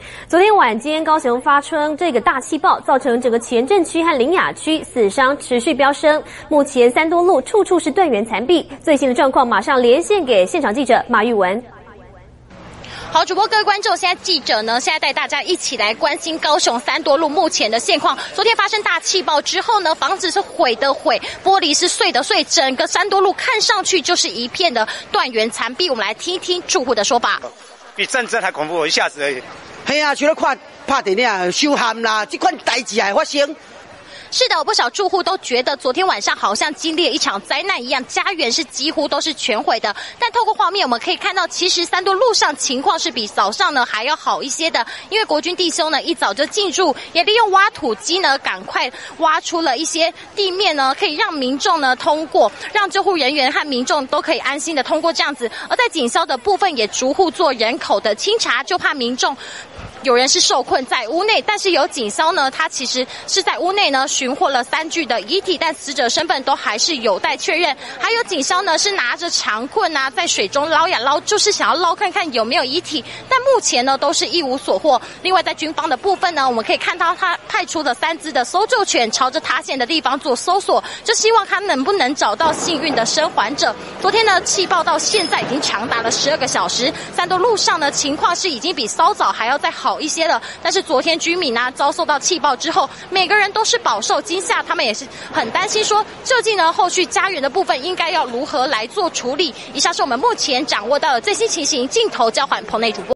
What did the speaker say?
昨天晚间，高雄发生这个大气爆，造成整个前镇区和苓雅区死伤持续飙升。目前三多路处处是断垣残壁。最新的状况，马上连线给现场记者马玉文。 好，主播各位观众，现在记者呢，现在带大家一起来关心高雄三多路目前的现况。昨天发生大气爆之后呢，房子是毁的毁，玻璃是碎的碎，整个三多路看上去就是一片的断垣残壁。我们来听一听住户的说法。 比战争还恐怖，一下子而已。 系啊，除了拍电影、受限啦，这款代志还发生。 是的，不少住户都觉得昨天晚上好像经历了一场灾难一样，家园是几乎都是全毁的。但透过画面我们可以看到，其实三多路上情况是比早上呢还要好一些的，因为国军弟兄呢一早就进驻，也利用挖土机呢赶快挖出了一些地面呢，可以让民众呢通过，让救护人员和民众都可以安心的通过这样子。而在警消的部分也逐户做人口的清查，就怕民众有人是受困在屋内，但是有警消呢，他其实是在屋内呢寻获了3具的遗体，但死者身份都还是有待确认。还有警消呢是拿着长棍啊，在水中捞呀捞，就是想要捞看看有没有遗体，但目前呢都是一无所获。另外在军方的部分呢，我们可以看到他派出了3只的搜救犬，朝着塌陷的地方做搜索，就希望他能不能找到幸运的生还者。昨天呢气爆到现在已经长达了12个小时，三多路上呢情况是已经比稍早还要再好一些了。但是昨天居民呢遭受到气爆之后，每个人都是饱受惊吓，他们也是很担心说，究竟呢后续家园的部分应该要如何来做处理。以上是我们目前掌握到的最新情形，镜头交还棚内主播。